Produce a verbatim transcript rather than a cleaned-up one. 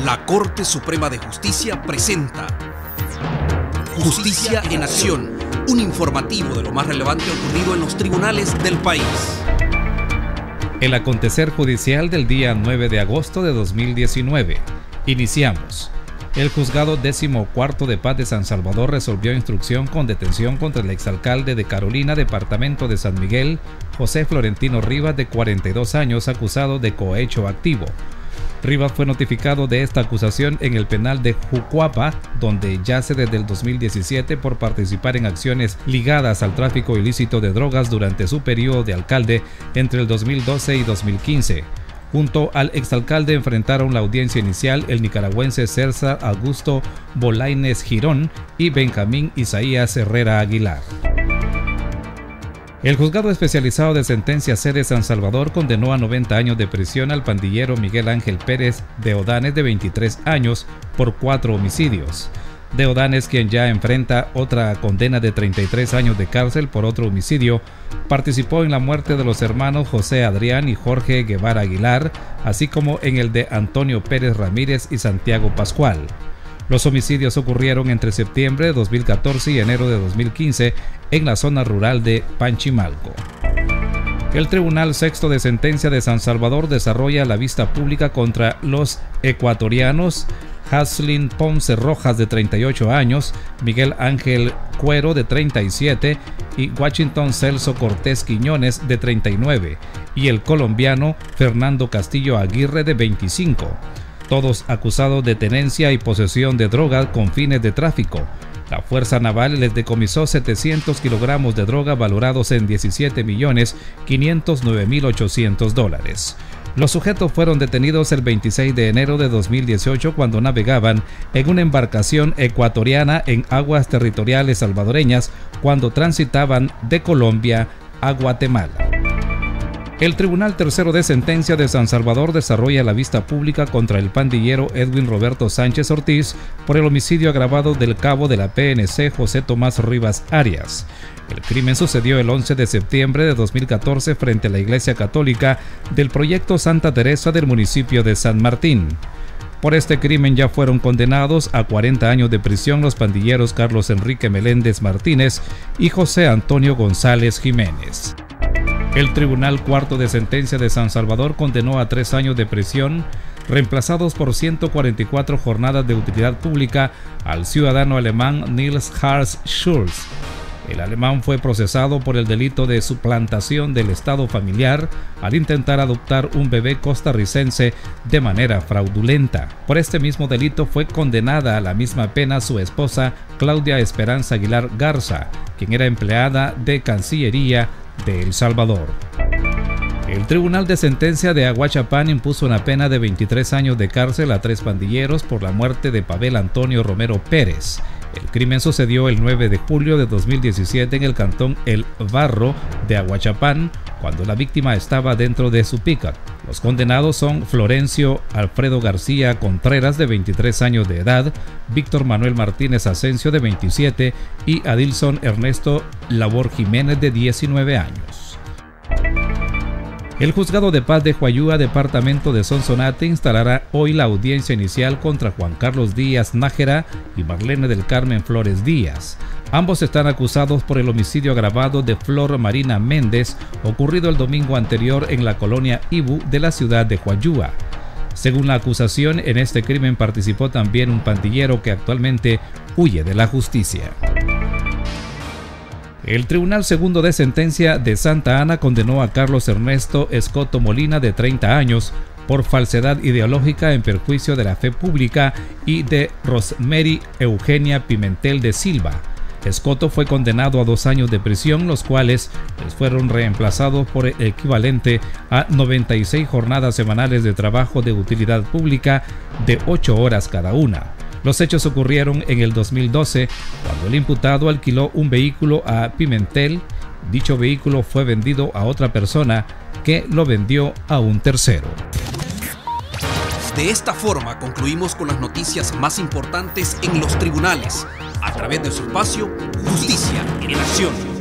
La Corte Suprema de Justicia presenta Justicia en Acción, un informativo de lo más relevante ocurrido en los tribunales del país. El acontecer judicial del día nueve de agosto de dos mil diecinueve. Iniciamos. El juzgado décimo cuarto de paz de San Salvador resolvió instrucción con detención contra el exalcalde de Carolina, departamento de San Miguel, José Florentino Rivas, de cuarenta y dos años, acusado de cohecho activo. Rivas fue notificado de esta acusación en el penal de Jucuapa, donde yace desde el dos mil diecisiete por participar en acciones ligadas al tráfico ilícito de drogas durante su periodo de alcalde entre el dos mil doce y dos mil quince. Junto al exalcalde enfrentaron la audiencia inicial el nicaragüense César Augusto Bolaines Girón y Benjamín Isaías Herrera Aguilar. El juzgado especializado de sentencia C de San Salvador condenó a noventa años de prisión al pandillero Miguel Ángel Pérez de Odanes, de veintitrés años, por cuatro homicidios. De Odanes, quien ya enfrenta otra condena de treinta y tres años de cárcel por otro homicidio, participó en la muerte de los hermanos José Adrián y Jorge Guevara Aguilar, así como en el de Antonio Pérez Ramírez y Santiago Pascual. Los homicidios ocurrieron entre septiembre de dos mil catorce y enero de dos mil quince en la zona rural de Panchimalco. El Tribunal Sexto de Sentencia de San Salvador desarrolla la vista pública contra los ecuatorianos Haslin Ponce Rojas, de treinta y ocho años, Miguel Ángel Cuero, de treinta y siete, y Washington Celso Cortés Quiñones, de treinta y nueve, y el colombiano Fernando Castillo Aguirre, de veinticinco. Todos acusados de tenencia y posesión de droga con fines de tráfico. La Fuerza Naval les decomisó setecientos kilogramos de droga valorados en diecisiete millones quinientos nueve mil ochocientos dólares. Los sujetos fueron detenidos el veintiséis de enero de dos mil dieciocho cuando navegaban en una embarcación ecuatoriana en aguas territoriales salvadoreñas cuando transitaban de Colombia a Guatemala. El Tribunal Tercero de Sentencia de San Salvador desarrolla la vista pública contra el pandillero Edwin Roberto Sánchez Ortiz por el homicidio agravado del cabo de la P N C José Tomás Rivas Arias. El crimen sucedió el once de septiembre de dos mil catorce frente a la Iglesia Católica del Proyecto Santa Teresa del municipio de San Martín. Por este crimen ya fueron condenados a cuarenta años de prisión los pandilleros Carlos Enrique Meléndez Martínez y José Antonio González Jiménez. El Tribunal Cuarto de Sentencia de San Salvador condenó a tres años de prisión, reemplazados por ciento cuarenta y cuatro jornadas de utilidad pública, al ciudadano alemán Nils Hartz Schulz. El alemán fue procesado por el delito de suplantación del estado familiar al intentar adoptar un bebé costarricense de manera fraudulenta. Por este mismo delito fue condenada a la misma pena su esposa Claudia Esperanza Aguilar Garza, quien era empleada de Cancillería de El Salvador. El Tribunal de Sentencia de Aguachapán impuso una pena de veintitrés años de cárcel a tres pandilleros por la muerte de Pavel Antonio Romero Pérez. El crimen sucedió el nueve de julio de dos mil diecisiete en el cantón El Barro de Aguachapán, cuando la víctima estaba dentro de su pickup. Los condenados son Florencio Alfredo García Contreras, de veintitrés años de edad, Víctor Manuel Martínez Asensio, de veintisiete, y Adilson Ernesto Labor Jiménez, de diecinueve años. El Juzgado de Paz de Huayúa, departamento de Sonsonate, instalará hoy la audiencia inicial contra Juan Carlos Díaz Nájera y Marlene del Carmen Flores Díaz. Ambos están acusados por el homicidio agravado de Flor Marina Méndez, ocurrido el domingo anterior en la colonia Ibu de la ciudad de Huayúa. Según la acusación, en este crimen participó también un pandillero que actualmente huye de la justicia. El Tribunal Segundo de Sentencia de Santa Ana condenó a Carlos Ernesto Escoto Molina, de treinta años, por falsedad ideológica en perjuicio de la fe pública, y de Rosemary Eugenia Pimentel de Silva. Escoto fue condenado a dos años de prisión, los cuales les fueron reemplazados por el equivalente a noventa y seis jornadas semanales de trabajo de utilidad pública de ocho horas cada una. Los hechos ocurrieron en el dos mil doce, cuando el imputado alquiló un vehículo a Pimentel. Dicho vehículo fue vendido a otra persona, que lo vendió a un tercero. De esta forma concluimos con las noticias más importantes en los tribunales, a través de su espacio Justicia en Acción.